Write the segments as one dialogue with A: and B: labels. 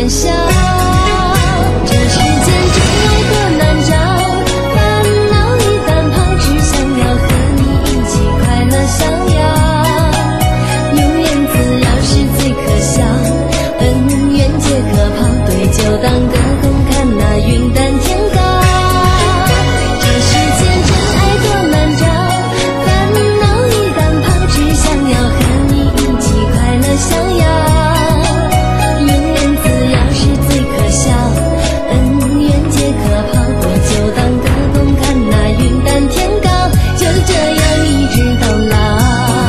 A: 眼笑。这世间真爱多难找，烦恼一旦抛，只想要和你一起快乐逍遥。永远自扰是最可笑，恩怨皆可抛，对酒当歌，共看那云淡天高。这世间真爱多难找，烦恼一旦抛，只想要和你一起快乐逍遥。永远自扰是最可笑，恩怨皆可抛，对酒当歌，共看那云淡天高。就这样一直到老。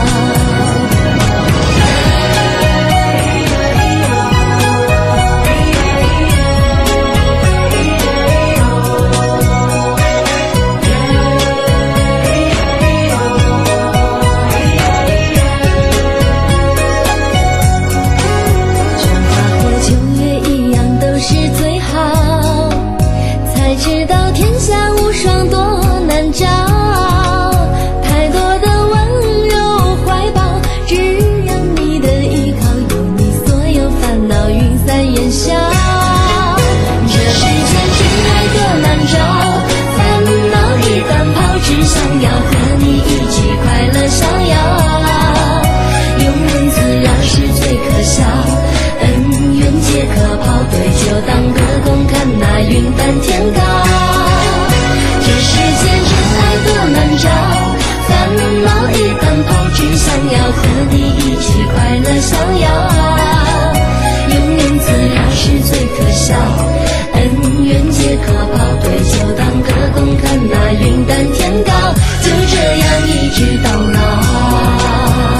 A: 春花和秋月一样都是最好，才知道天下无双多难找。太多的温柔怀抱，只让你的依靠，有你所有烦恼云散烟消。这世间真爱多难找，烦恼一旦抛，只想要和你一起快乐逍遥。永远自扰是最可笑，恩怨皆可抛，对酒当歌，共看那云淡天高。这世间真爱多难找，烦恼一旦抛，只想要和你一起快乐逍遥。永远自扰是最可笑，恩怨皆可抛，对酒当歌，共看那云淡天高。就这样一直到老。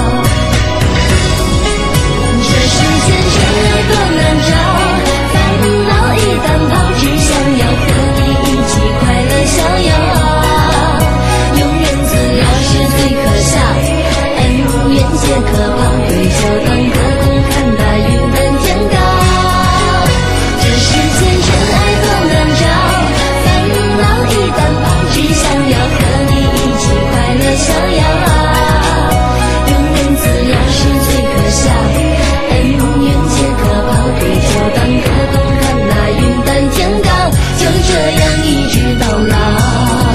A: 这世间真爱多难找，烦恼一旦抛，只想要和你一起快乐逍遥。永远自扰是最可笑，恩怨皆可抛，对酒当歌，共看那云淡天高。这世间真爱多难找，烦恼一旦抛，只想要和你一起快乐逍遥。永远自扰是最可笑，恩怨皆可抛，对酒当歌，共看那云淡天高。就这样一直到老。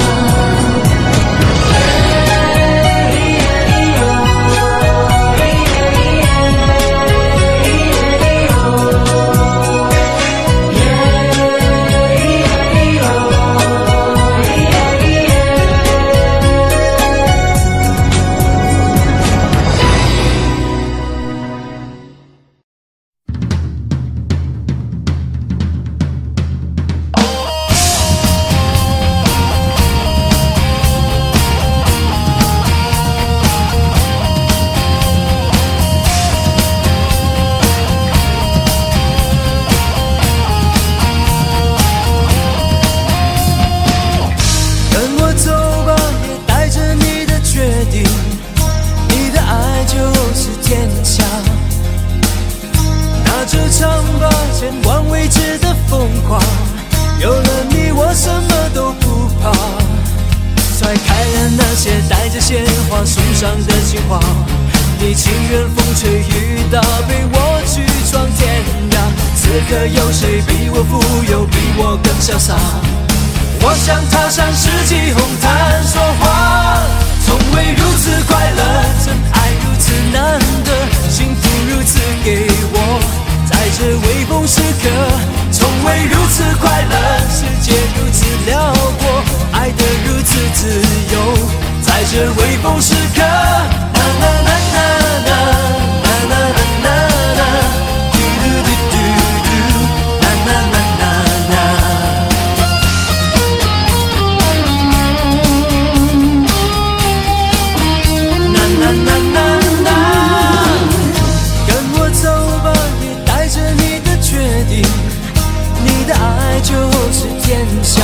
B: 我想踏上世纪红毯说话，从未如此快乐，真爱如此难得，幸福如此给我，在这微风时刻，从未如此快乐，世界如此辽阔，爱得如此自由，在这微风时刻，啦啦啦啦啦啦啦啦啦，嘟嘟嘟嘟嘟，啦啦啦啦啦。跟我走吧，也带着你的决定，你的爱就是天下。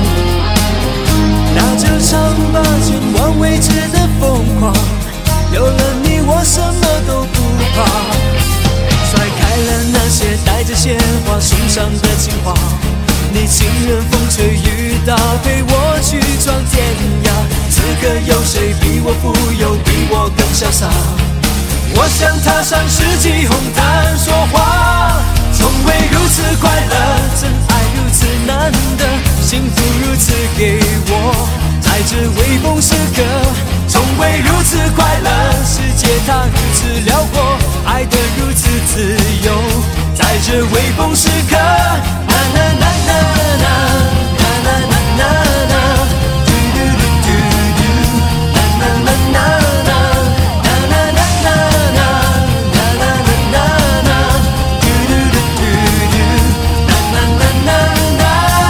B: 那就唱吧，千万未知的疯狂，有了你我什么都不怕。甩开了那些带着鲜花送上的情话，你情愿风吹雨打，陪我去闯天涯。此刻有谁比我富有，比我更潇洒？我想踏上世纪红毯说话，从未如此着微风时刻。啦啦啦啦啦啦啦啦啦啦，嘟嘟嘟嘟嘟，啦啦啦啦啦，啦啦啦啦啦，啦啦啦啦啦，嘟嘟嘟嘟嘟，啦啦啦啦啦。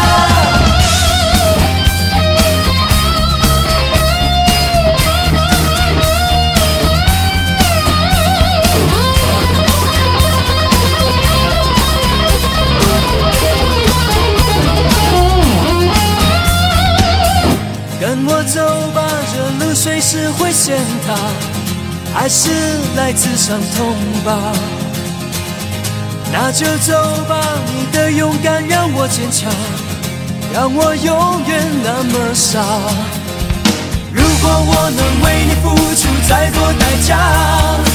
B: 跟我走吧，这路随时会陷塌，还是来自伤痛吧。那就走吧，你的勇敢让我坚强，让我永远那么傻。如果我能为你付出再多代价，